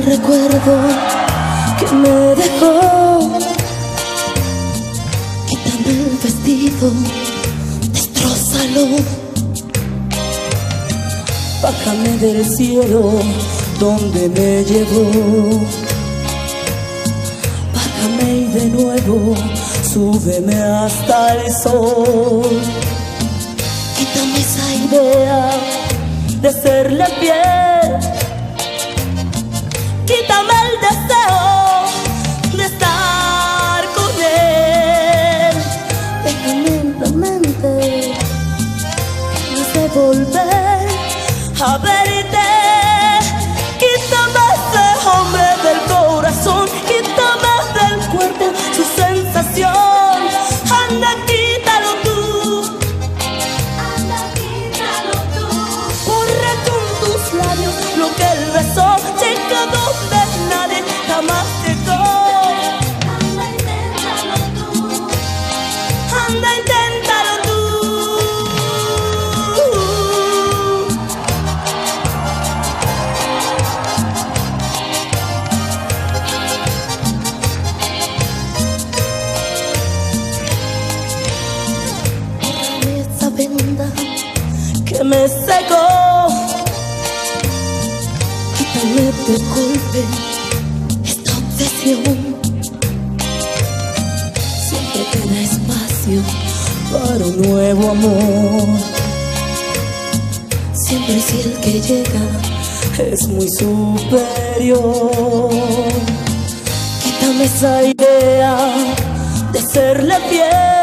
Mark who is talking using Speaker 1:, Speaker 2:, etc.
Speaker 1: recuerdo que me dejó. Quítame el vestido, destrózalo. Bájame del cielo donde me llevó. Bájame y de nuevo súbeme hasta el sol. Quítame esa idea de serle fiel. Quítame el deseo de estar con él. Déjame en la mente ganas de volver a verte. Quítame ese hombre del corazón. Quítame del cuerpo su sensación. Anda, quítalo tú. Anda, quítalo tú. Borra con tus labios lo que él besó. Checa donde nadie jamás llegó. Anda, inténtalo tú. Anda, inténtalo tú. Bórrame esa venda que me cegó. Quítame de golpe esta obsesión. Siempre queda espacio para un nuevo amor. Siempre si el que llega es muy superior. Quítame esa idea de serle fiel.